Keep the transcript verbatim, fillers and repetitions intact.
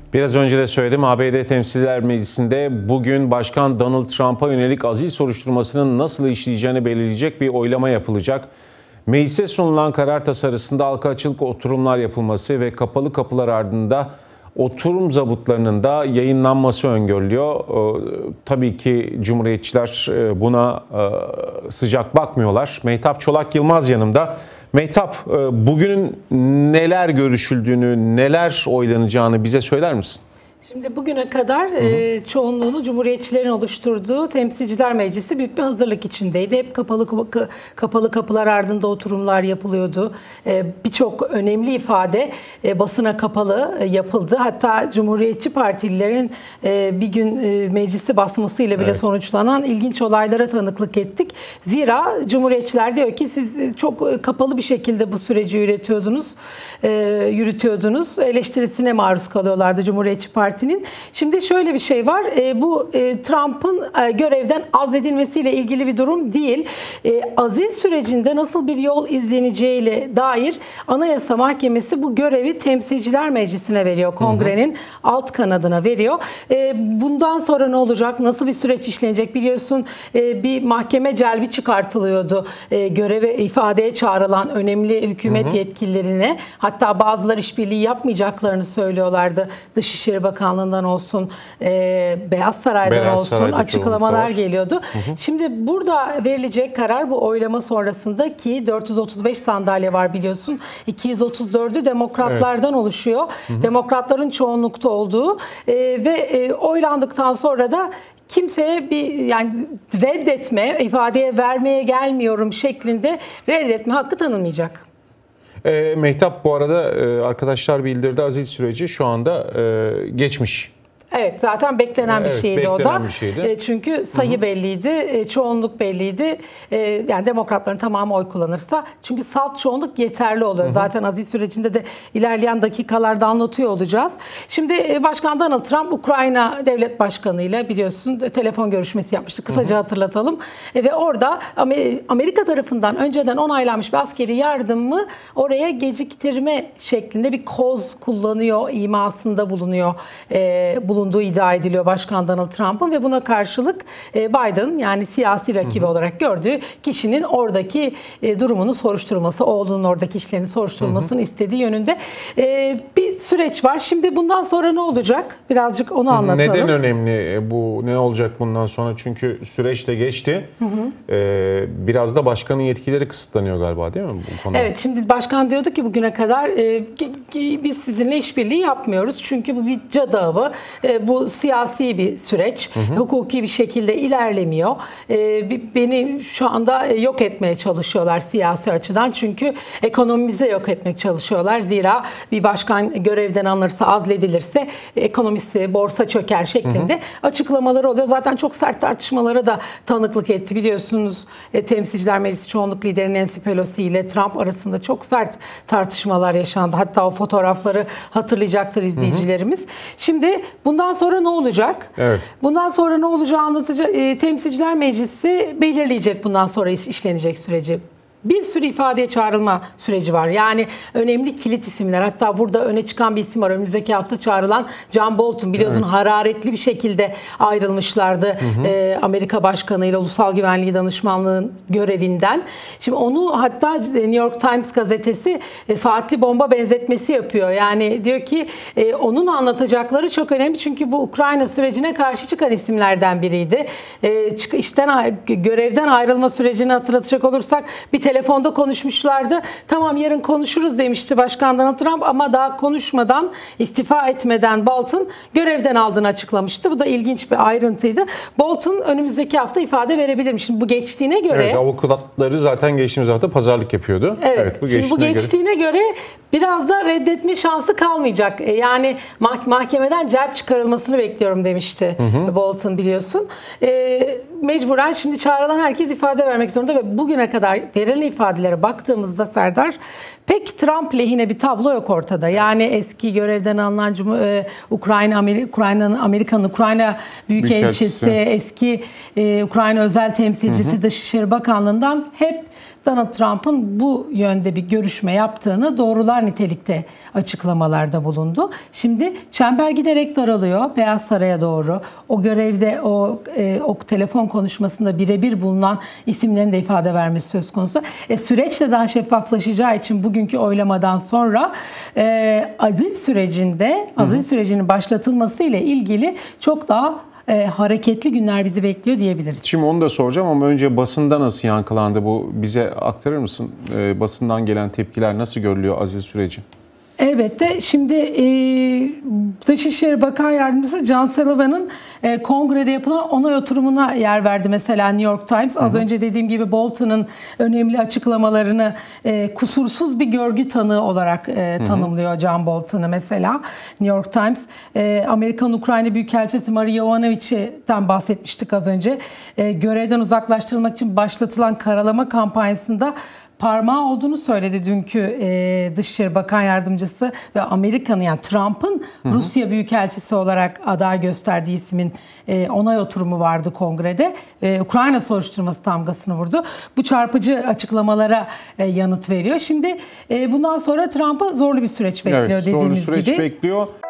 Biraz önce de söyledim, A B D Temsilciler Meclisi'nde bugün Başkan Donald Trump'a yönelik azil soruşturmasının nasıl işleyeceğini belirleyecek bir oylama yapılacak. Meclise sunulan karar tasarısında halka açık oturumlar yapılması ve kapalı kapılar ardında oturum zabıtlarının da yayınlanması öngörülüyor. Tabii ki Cumhuriyetçiler buna sıcak bakmıyorlar. Mehtap Çolak Yılmaz yanımda. Mehtap, bugün neler görüşüldüğünü, neler oylanacağını bize söyler misin? Şimdi bugüne kadar hı hı. E, çoğunluğunu Cumhuriyetçilerin oluşturduğu Temsilciler Meclisi büyük bir hazırlık içindeydi. Hep kapalı kapalı kapılar ardında oturumlar yapılıyordu. E, Birçok önemli ifade e, basına kapalı e, yapıldı. Hatta Cumhuriyetçi Partililerin e, bir gün e, meclisi basmasıyla bile evet. sonuçlanan ilginç olaylara tanıklık ettik. Zira Cumhuriyetçiler diyor ki siz çok kapalı bir şekilde bu süreci yürütüyordunuz, e, yürütüyordunuz. Eleştirisine maruz kalıyorlardı Cumhuriyetçi Parti. Partinin. Şimdi şöyle bir şey var. E, bu e, Trump'ın e, görevden azledilmesiyle ilgili bir durum değil. E, azil sürecinde nasıl bir yol izleneceğiyle dair Anayasa Mahkemesi bu görevi Temsilciler Meclisi'ne veriyor. Kongrenin hı hı. alt kanadına veriyor. E, bundan sonra ne olacak? Nasıl bir süreç işlenecek? Biliyorsun e, bir mahkeme celbi çıkartılıyordu. E, göreve ifadeye çağrılan önemli hükümet hı hı. yetkililerine. Hatta bazıları işbirliği yapmayacaklarını söylüyorlardı. Dışişleri Bakanlığı'ndan olsun, e, Beyaz Saray'dan Beyaz olsun Saray'da açıklamalar geliyordu. Hı hı. Şimdi burada verilecek karar bu oylama sonrasında ki dört yüz otuz beş sandalye var biliyorsun. iki yüz otuz dördü demokratlardan evet. oluşuyor. Hı hı. Demokratların çoğunlukta olduğu e, ve e, oylandıktan sonra da kimseye bir yani reddetme, ifadeye vermeye gelmiyorum şeklinde reddetme hakkı tanınmayacak. E, Mehtap, bu arada e, arkadaşlar bildirdi, azil süreci şu anda e, geçmiş. Evet, zaten beklenen bir evet, şeydi beklenen o da. Bir şeydi. E, çünkü sayı Hı-hı. belliydi, e, çoğunluk belliydi. E, yani demokratların tamamı oy kullanırsa, çünkü salt çoğunluk yeterli oluyor. Hı-hı. Zaten azil sürecinde de ilerleyen dakikalarda anlatıyor olacağız. Şimdi e, Başkan Donald Trump Ukrayna Devlet Başkanı ile biliyorsun telefon görüşmesi yapmıştı. Kısaca Hı-hı. hatırlatalım. E, ve orada Amerika tarafından önceden onaylanmış bir askeri yardımı oraya geciktirme şeklinde bir koz kullanıyor, imasında bulunuyor. E, bulunduğu iddia ediliyor Başkan Donald Trump'ın ve buna karşılık Biden, yani siyasi rakibi hı hı. olarak gördüğü kişinin oradaki durumunu soruşturması, oğlunun oradaki işlerini soruşturulmasını hı hı. istediği yönünde bir süreç var. Şimdi bundan sonra ne olacak? Birazcık onu anlatalım. Neden önemli bu, ne olacak bundan sonra? Çünkü süreç de geçti. Hı hı. Biraz da başkanın yetkileri kısıtlanıyor galiba, değil mi bu konuda? Evet, şimdi başkan diyordu ki bugüne kadar biz sizinle işbirliği yapmıyoruz. Çünkü bu bir cadı avı. Bu siyasi bir süreç. Hı hı. Hukuki bir şekilde ilerlemiyor. Beni şu anda yok etmeye çalışıyorlar siyasi açıdan. Çünkü ekonomimize yok etmek çalışıyorlar. Zira bir başkan görevden alınırsa, azledilirse ekonomisi, borsa çöker şeklinde hı hı. açıklamaları oluyor. Zaten çok sert tartışmalara da tanıklık etti. Biliyorsunuz Temsilciler Meclisi Çoğunluk Lideri Nancy Pelosi ile Trump arasında çok sert tartışmalar yaşandı. Hatta o fotoğrafları hatırlayacaktır izleyicilerimiz. Hı hı. Şimdi bundan sonra ne olacak? Evet. Bundan sonra ne olacağı anlatacak. E, Temsilciler Meclisi belirleyecek bundan sonra işlenecek süreci. Bir sürü ifadeye çağrılma süreci var. Yani önemli kilit isimler. Hatta burada öne çıkan bir isim var. Önümüzdeki hafta çağrılan John Bolton. Biliyorsun evet. hararetli bir şekilde ayrılmışlardı. Hı hı. E, Amerika Başkanı ile Ulusal Güvenliği Danışmanlığı'nın görevinden. Şimdi onu hatta New York Times gazetesi e, saatli bomba benzetmesi yapıyor. Yani diyor ki e, onun anlatacakları çok önemli. Çünkü bu Ukrayna sürecine karşı çıkan isimlerden biriydi. E, işten görevden ayrılma sürecini hatırlatacak olursak bir telefonda konuşmuşlardı. Tamam, yarın konuşuruz demişti Başkan Donald Trump ama daha konuşmadan, istifa etmeden Bolton görevden aldığını açıklamıştı. Bu da ilginç bir ayrıntıydı. Bolton önümüzdeki hafta ifade verebilir. Şimdi bu geçtiğine göre... Evet, avukatları zaten geçtiğimiz hafta pazarlık yapıyordu. Evet, evet bu şimdi bu geçtiğine göre... göre biraz da reddetme şansı kalmayacak. Yani mahkemeden celp çıkarılmasını bekliyorum demişti hı hı. Bolton, biliyorsun. E, mecburen şimdi çağrılan herkes ifade vermek zorunda ve bugüne kadar verilen ifadelere baktığımızda Serdar, pek Trump lehine bir tablo yok ortada. Yani eski görevden alınan Cumhur, Ukrayna Ukrayna'nın Amerika'nın Ukrayna Büyükelçisi, eski e, Ukrayna özel temsilcisi hı hı. Dışişleri Bakanlığı'ndan hep Donald Trump'ın bu yönde bir görüşme yaptığını doğrular nitelikte açıklamalarda bulundu. Şimdi çember giderek daralıyor Beyaz Saray'a doğru. O görevde o, e, o telefon konuşmasında birebir bulunan isimlerin de ifade vermesi söz konusu. E, süreç de daha şeffaflaşacağı için bugünkü oylamadan sonra e, adil sürecinde, adil sürecinin başlatılması ile ilgili çok daha e, hareketli günler bizi bekliyor diyebiliriz. Şimdi onu da soracağım ama önce basında nasıl yankılandı bu? Bize aktarır mısın? E, basından gelen tepkiler nasıl görülüyor azil süreci? Elbette. Şimdi e, Dışişleri Bakan Yardımcısı John Sullivan'ın e, kongrede yapılan onay oturumuna yer verdi mesela New York Times. Az hı hı. önce dediğim gibi Bolton'ın önemli açıklamalarını e, kusursuz bir görgü tanığı olarak e, tanımlıyor hı hı. John Bolton'ı mesela. New York Times. E, Amerikan Ukrayna Büyükelçisi Marie Yovanovitch'ten bahsetmiştik az önce. E, görevden uzaklaştırılmak için başlatılan karalama kampanyasında parmağı olduğunu söyledi dünkü e, Dışişleri Bakan Yardımcısı ve Amerika'nın, yani Trump'ın Rusya Büyükelçisi olarak aday gösterdiği ismin e, onay oturumu vardı kongrede. E, Ukrayna soruşturması damgasını vurdu. Bu çarpıcı açıklamalara e, yanıt veriyor. Şimdi e, bundan sonra Trump'ı zorlu bir süreç bekliyor, evet, dediğimiz gibi. Zorlu süreç bekliyor.